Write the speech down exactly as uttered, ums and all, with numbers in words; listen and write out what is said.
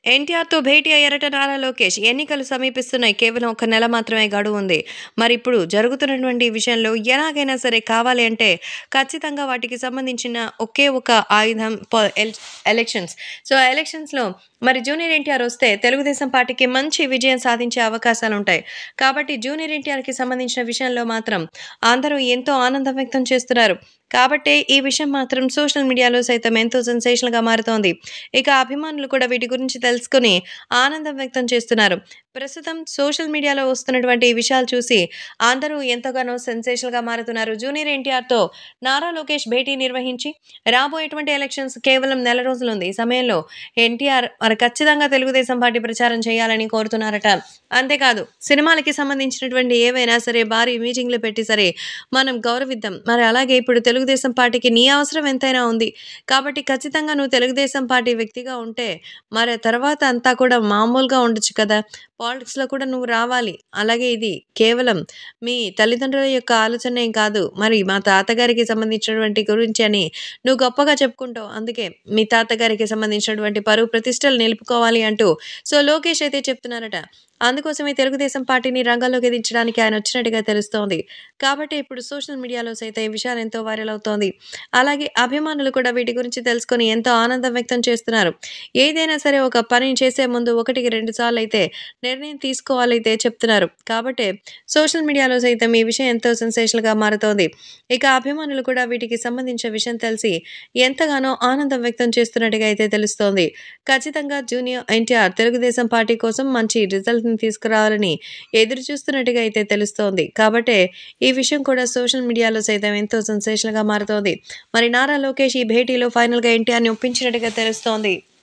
ఎన్టీఆర్‌తో భేటీ అయ్యారట నారా లోకేష్. ఎన్నికలు సమీపిస్తున్నాయి. కేవలం ఒక నెల మాత్రమే గడువుంది. మరిప్పుడు జరుగుతున్నటువంటి ఈ విషయంలో ఎలాగైనా సరే కావాలి అంటే ఖచ్చితంగా వాటికి సంబంధించిన ఒకే ఒక ఆయుధం ప ఎల్ ఎలక్షన్స్. సో, ఆ ఎలక్షన్స్‌లో మరి జూనియర్ ఎన్టీఆర్ వస్తే తెలుగుదేశం పార్టీకి మంచి విజయం సాధించే అవకాశాలుంటాయి. కాబట్టి జూనియర్ ఎన్టీఆర్‌కి సంబంధించిన విషయంలో మాత్రం అందరూ ఎంతో ఆనందం వ్యక్తం చేస్తున్నారు. కాబట్టే ఈ విషయం మాత్రం సోషల్ మీడియాలో సైతం ఎంతో సెన్సేషనల్‌గా మారుతోంది. ఇక అభిమానులు కూడా వీటి గురించి తెలుసుకొని ఆనందం వ్యక్తం చేస్తున్నారు. ప్రస్తుతం సోషల్ మీడియాలో వస్తున్నటువంటి ఈ విషయాలు చూసి అందరూ ఎంతగానో సెన్సేషనల్‌గా మారుతున్నారు. జూనియర్ ఎన్టీఆర్‌తో నారా లోకేష్ భేటీ నిర్వహించి రాబోయేటువంటి ఎలక్షన్స్ కేవలం నెల రోజులుంది. ఈ సమయంలో ఎన్టీఆర్ మరి ఖచ్చితంగా తెలుగుదేశం పార్టీ ప్రచారం చేయాలని కోరుతున్నారట. అంతేకాదు సినిమాలకి సంబంధించినటువంటి ఏవైనా సరే భారీ మీటింగ్‌లు పెట్టి సరే మనం గౌరవిద్దాం. మరి అలాగే ఇప్పుడు తెలుగుదేశం పార్టీకి నీ అవసరం ఎంతైనా ఉంది. కాబట్టి ఖచ్చితంగా నువ్వు తెలుగుదేశం పార్టీ వ్యక్తిగా ఉంటే మరి ఆ తర్వాత అంతా కూడా మామూలుగా ఉండొచ్చు కదా! పాలిటిక్స్‌లో కూడా నువ్వు రావాలి. అలాగే ఇది కేవలం మీ తల్లిదండ్రుల యొక్క ఆలోచనేం కాదు. మరి మా తాతగారికి సంబంధించినటువంటి గురించి అని నువ్వు గొప్పగా చెప్పుకుంటావు. అందుకే మీ తాతగారికి సంబంధించినటువంటి పరువు ప్రతిష్టలు నిలుపుకోవాలి అంటూ సో, లోకేష్ అయితే చెప్తున్నారట. అందుకోసమే తెలుగుదేశం పార్టీని రంగంలోకి దించడానికి ఆయన వచ్చినట్టుగా తెలుస్తోంది. కాబట్టి ఇప్పుడు సోషల్ మీడియాలో సైతం ఈ విషయాలు ఎంతో వైరల్ అవుతోంది. అలాగే అభిమానులు కూడా వీటి గురించి తెలుసుకొని ఎంతో ఆనందం వ్యక్తం చేస్తున్నారు. ఏదైనా సరే ఒక పని చేసే ముందు ఒకటికి రెండు సార్లయితే నిర్ణయం తీసుకోవాలైతే చెప్తున్నారు. కాబట్టే సోషల్ మీడియాలో సైతం ఈ విషయం ఎంతో సెన్సేషనల్‌గా మారుతోంది. ఇక అభిమానులు కూడా వీటికి సంబంధించిన విషయం తెలిసి ఎంతగానో ఆనందం వ్యక్తం చేస్తున్నట్టుగా అయితే తెలుస్తోంది. ఖచ్చితంగా జూనియర్ ఎన్టీఆర్ తెలుగుదేశం పార్టీ కోసం మంచి రిజల్ట్‌ని తీసుకురావాలని ఎదురు చూస్తున్నట్టుగా అయితే తెలుస్తోంది. కాబట్టే ఈ విషయం కూడా సోషల్ మీడియాలో సైతం ఎంతో సెన్సేషనల్‌గా మారుతోంది. మరి నారా లోకేష్ ఈ భేటీలో ఫైనల్‌గా ఎన్టీఆర్‌ని ఒప్పించినట్టుగా తెలుస్తోంది.